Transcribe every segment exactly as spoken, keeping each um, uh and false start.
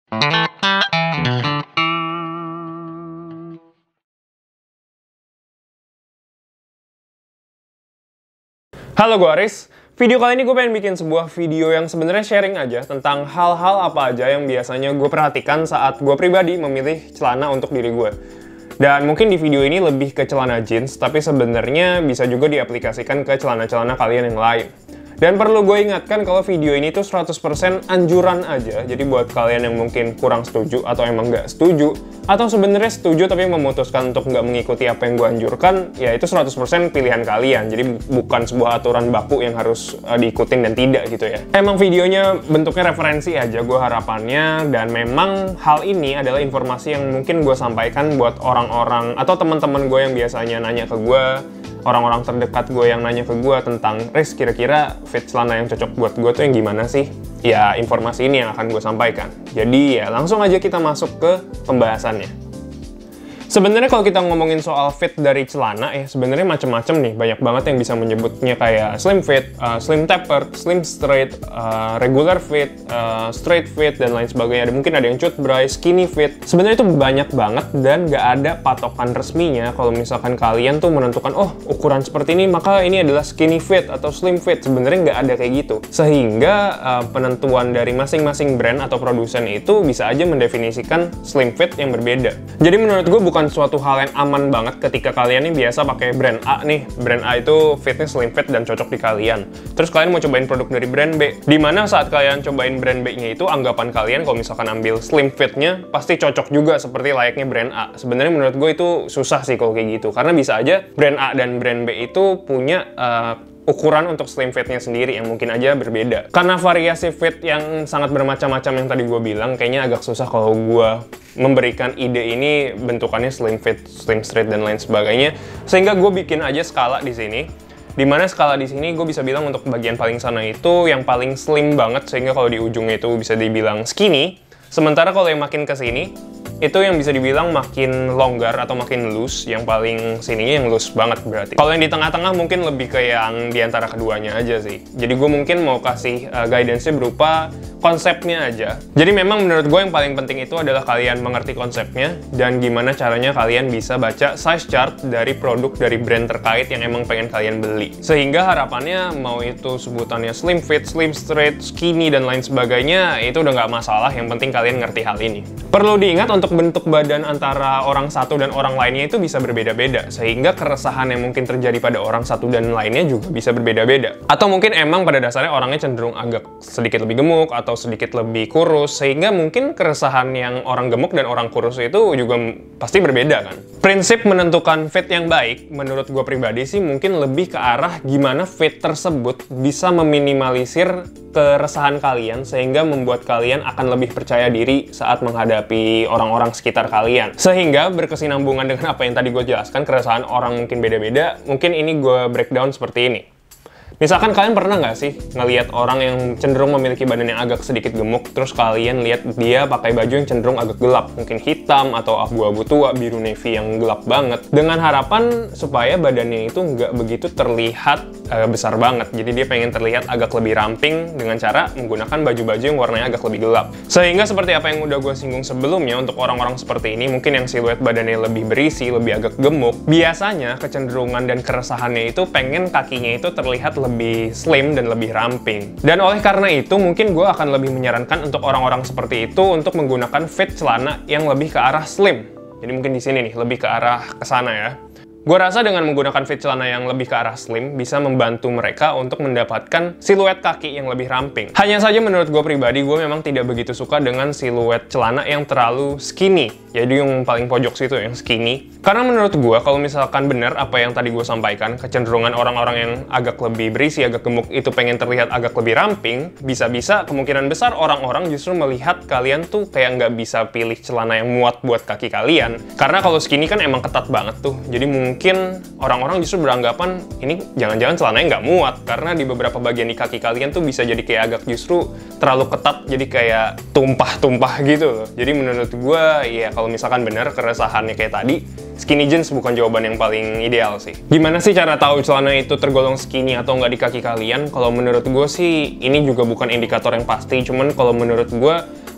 Halo, gue Aris. Video kali ini gue pengen bikin sebuah video yang sebenarnya sharing aja tentang hal-hal apa aja yang biasanya gue perhatikan saat gue pribadi memilih celana untuk diri gue. Dan mungkin di video ini lebih ke celana jeans, tapi sebenarnya bisa juga diaplikasikan ke celana-celana kalian yang lain. Dan perlu gue ingatkan kalau video ini tuh seratus persen anjuran aja, jadi buat kalian yang mungkin kurang setuju atau emang nggak setuju, atau sebenarnya setuju tapi memutuskan untuk nggak mengikuti apa yang gue anjurkan, ya itu seratus persen pilihan kalian, jadi bukan sebuah aturan baku yang harus uh, diikutin dan tidak gitu ya. Emang videonya bentuknya referensi aja gue harapannya, dan memang hal ini adalah informasi yang mungkin gue sampaikan buat orang-orang atau teman-teman gue yang biasanya nanya ke gue, orang-orang terdekat gue yang nanya ke gue tentang, Riz, kira-kira fit celana yang cocok buat gue tuh yang gimana sih? Ya, informasi ini yang akan gue sampaikan. Jadi ya langsung aja kita masuk ke pembahasannya. Sebenarnya kalau kita ngomongin soal fit dari celana ya, sebenarnya macam-macam nih. Banyak banget yang bisa menyebutnya kayak slim fit, uh, slim taper, slim straight, uh, regular fit, uh, straight fit, dan lain sebagainya. Ada mungkin ada yang cut bray, skinny fit. Sebenarnya itu banyak banget dan nggak ada patokan resminya. Kalau misalkan kalian tuh menentukan, oh ukuran seperti ini maka ini adalah skinny fit atau slim fit. Sebenarnya nggak ada kayak gitu. Sehingga uh, penentuan dari masing-masing brand atau produsen itu bisa aja mendefinisikan slim fit yang berbeda. Jadi menurut gue bukan suatu hal yang aman banget ketika kalian nih biasa pakai brand A nih. Brand A itu fitnya slim fit dan cocok di kalian. Terus kalian mau cobain produk dari brand B. Dimana saat kalian cobain brand B-nya itu, anggapan kalian kalau misalkan ambil slim fit-nya pasti cocok juga seperti layaknya brand A. Sebenarnya menurut gue itu susah sih kalau kayak gitu. Karena bisa aja brand A dan brand B itu punya uh, ukuran untuk slim fit-nya sendiri yang mungkin aja berbeda. Karena variasi fit yang sangat bermacam-macam yang tadi gue bilang, kayaknya agak susah kalau gue memberikan ide ini bentukannya slim fit, slim straight, dan lain sebagainya. Sehingga gue bikin aja skala di sini. Dimana skala di sini gue bisa bilang untuk bagian paling sana itu yang paling slim banget, sehingga kalau di ujungnya itu bisa dibilang skinny. Sementara kalau yang makin ke sini, itu yang bisa dibilang makin longgar atau makin loose, yang paling sininya yang loose banget berarti. Kalau yang di tengah-tengah mungkin lebih ke yang di antara keduanya aja sih. Jadi gue mungkin mau kasih uh, guidance-nya berupa konsepnya aja. Jadi memang menurut gue yang paling penting itu adalah kalian mengerti konsepnya dan gimana caranya kalian bisa baca size chart dari produk dari brand terkait yang emang pengen kalian beli. Sehingga harapannya mau itu sebutannya slim fit, slim straight, skinny, dan lain sebagainya, itu udah nggak masalah, yang penting kalian ngerti hal ini. Perlu diingat untuk bentuk badan antara orang satu dan orang lainnya itu bisa berbeda-beda, sehingga keresahan yang mungkin terjadi pada orang satu dan lainnya juga bisa berbeda-beda. Atau mungkin emang pada dasarnya orangnya cenderung agak sedikit lebih gemuk atau sedikit lebih kurus, sehingga mungkin keresahan yang orang gemuk dan orang kurus itu juga pasti berbeda kan. Prinsip menentukan fit yang baik menurut gue pribadi sih mungkin lebih ke arah gimana fit tersebut bisa meminimalisir keresahan kalian sehingga membuat kalian akan lebih percaya diri saat menghadapi orang-orang sekitar kalian. Sehingga berkesinambungan dengan apa yang tadi gue jelaskan, keresahan orang mungkin beda-beda, mungkin ini gue breakdown seperti ini. Misalkan kalian pernah nggak sih ngelihat orang yang cenderung memiliki badan yang agak sedikit gemuk, terus kalian lihat dia pakai baju yang cenderung agak gelap, mungkin hitam atau abu-abu tua, biru navy yang gelap banget, dengan harapan supaya badannya itu nggak begitu terlihat uh, besar banget. Jadi dia pengen terlihat agak lebih ramping dengan cara menggunakan baju-baju yang warnanya agak lebih gelap. Sehingga seperti apa yang udah gue singgung sebelumnya, untuk orang-orang seperti ini, mungkin yang siluet badannya lebih berisi, lebih agak gemuk, biasanya kecenderungan dan keresahannya itu pengen kakinya itu terlihat lebih lebih slim dan lebih ramping. Dan oleh karena itu mungkin gue akan lebih menyarankan untuk orang-orang seperti itu untuk menggunakan fit celana yang lebih ke arah slim. Jadi mungkin di sini nih lebih ke arah ke sana ya. Gue rasa dengan menggunakan fit celana yang lebih ke arah slim bisa membantu mereka untuk mendapatkan siluet kaki yang lebih ramping. Hanya saja menurut gue pribadi, gue memang tidak begitu suka dengan siluet celana yang terlalu skinny. Jadi yang paling pojok situ yang skinny. Karena menurut gue kalau misalkan benar apa yang tadi gue sampaikan, kecenderungan orang-orang yang agak lebih berisi, agak gemuk itu pengen terlihat agak lebih ramping, bisa-bisa kemungkinan besar orang-orang justru melihat kalian tuh kayak nggak bisa pilih celana yang muat buat kaki kalian. Karena kalau skinny kan emang ketat banget tuh. Jadi mungkin orang-orang justru beranggapan ini jangan-jangan celananya nggak muat, karena di beberapa bagian di kaki kalian tuh bisa jadi kayak agak justru terlalu ketat, jadi kayak tumpah-tumpah gitu loh. Jadi menurut gue ya kalau misalkan benar keresahannya kayak tadi, skinny jeans bukan jawaban yang paling ideal sih. Gimana sih cara tahu celana itu tergolong skinny atau nggak di kaki kalian? Kalau menurut gue sih ini juga bukan indikator yang pasti, cuman kalau menurut gue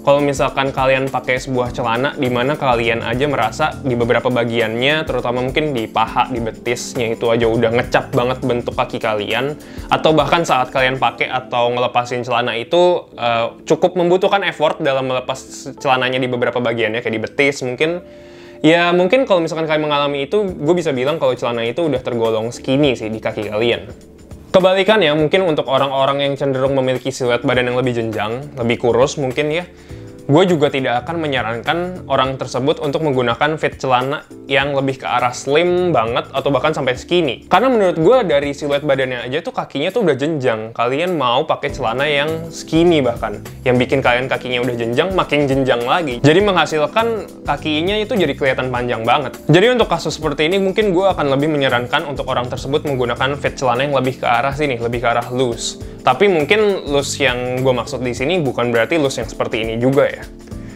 kalau misalkan kalian pakai sebuah celana di mana kalian aja merasa di beberapa bagiannya, terutama mungkin di paha, di betisnya itu aja udah ngecap banget bentuk kaki kalian, atau bahkan saat kalian pakai atau ngelepasin celana itu uh, cukup membutuhkan effort dalam melepas celananya di beberapa bagiannya, kayak di betis mungkin. Ya mungkin kalau misalkan kalian mengalami itu, gue bisa bilang kalau celana itu udah tergolong skinny sih di kaki kalian. Kebalikannya, mungkin untuk orang-orang yang cenderung memiliki siluet badan yang lebih jenjang, lebih kurus mungkin ya, gue juga tidak akan menyarankan orang tersebut untuk menggunakan fit celana yang lebih ke arah slim banget atau bahkan sampai skinny. Karena menurut gue dari siluet badannya aja tuh kakinya tuh udah jenjang. Kalian mau pakai celana yang skinny bahkan, yang bikin kalian kakinya udah jenjang, makin jenjang lagi. Jadi menghasilkan kakinya itu jadi kelihatan panjang banget. Jadi untuk kasus seperti ini mungkin gue akan lebih menyarankan untuk orang tersebut menggunakan fit celana yang lebih ke arah sini, lebih ke arah loose. Tapi mungkin loose yang gue maksud di sini bukan berarti loose yang seperti ini juga ya.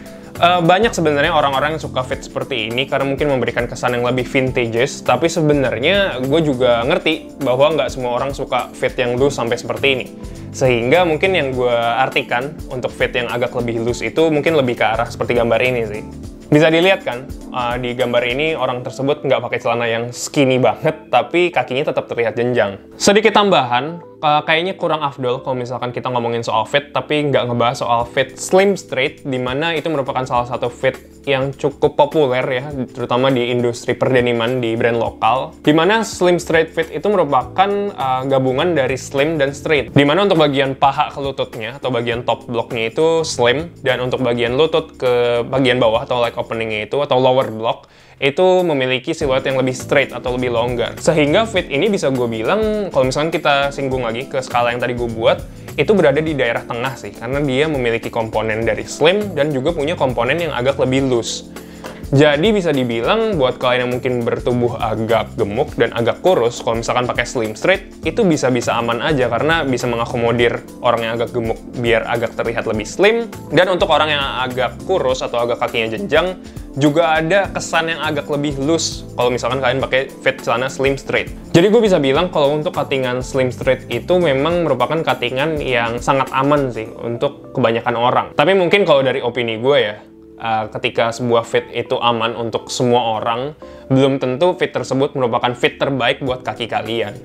Uh, banyak sebenarnya orang-orang yang suka fit seperti ini karena mungkin memberikan kesan yang lebih vintageous, tapi sebenarnya gue juga ngerti bahwa nggak semua orang suka fit yang loose sampai seperti ini. Sehingga mungkin yang gue artikan untuk fit yang agak lebih loose itu mungkin lebih ke arah seperti gambar ini sih. Bisa dilihat kan, uh, di gambar ini orang tersebut nggak pakai celana yang skinny banget, tapi kakinya tetap terlihat jenjang. Sedikit tambahan, uh, kayaknya kurang afdol kalau misalkan kita ngomongin soal fit, tapi nggak ngebahas soal fit slim straight, dimana itu merupakan salah satu fit yang cukup populer ya, terutama di industri perdeniman di brand lokal. Dimana slim straight fit itu merupakan uh, gabungan dari slim dan straight. Dimana untuk bagian paha ke lututnya atau bagian top blocknya itu slim, dan untuk bagian lutut ke bagian bawah atau leg openingnya itu atau lower block itu memiliki siluet yang lebih straight atau lebih longgar. Sehingga fit ini bisa gue bilang, kalau misalkan kita singgung lagi ke skala yang tadi gue buat, itu berada di daerah tengah sih, karena dia memiliki komponen dari slim dan juga punya komponen yang agak lebih loose. Jadi bisa dibilang buat kalian yang mungkin bertubuh agak gemuk dan agak kurus, kalau misalkan pakai slim straight, itu bisa-bisa aman aja karena bisa mengakomodir orang yang agak gemuk biar agak terlihat lebih slim, dan untuk orang yang agak kurus atau agak kakinya jenjang, juga ada kesan yang agak lebih loose kalau misalkan kalian pakai fit celana slim straight. Jadi gue bisa bilang kalau untuk cuttingan slim straight itu memang merupakan cuttingan yang sangat aman sih untuk kebanyakan orang. Tapi mungkin kalau dari opini gue ya, uh, ketika sebuah fit itu aman untuk semua orang, belum tentu fit tersebut merupakan fit terbaik buat kaki kalian.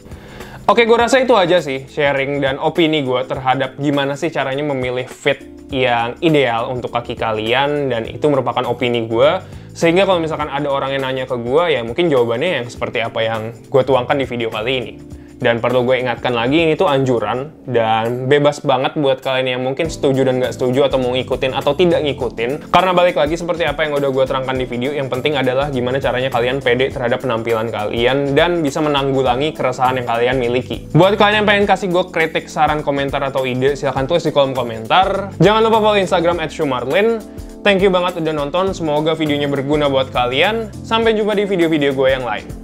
Oke, gue rasa itu aja sih sharing dan opini gue terhadap gimana sih caranya memilih fit yang ideal untuk kaki kalian, dan itu merupakan opini gue. Sehingga kalau misalkan ada orang yang nanya ke gue, ya mungkin jawabannya yang seperti apa yang gue tuangkan di video kali ini. Dan perlu gue ingatkan lagi, ini tuh anjuran, dan bebas banget buat kalian yang mungkin setuju dan nggak setuju, atau mau ngikutin atau tidak ngikutin. Karena balik lagi seperti apa yang udah gue terangkan di video, yang penting adalah gimana caranya kalian pede terhadap penampilan kalian, dan bisa menanggulangi keresahan yang kalian miliki. Buat kalian yang pengen kasih gue kritik, saran, komentar, atau ide, silahkan tulis di kolom komentar. Jangan lupa follow Instagram at shumarlin. Thank you banget udah nonton, semoga videonya berguna buat kalian. Sampai jumpa di video-video gue yang lain.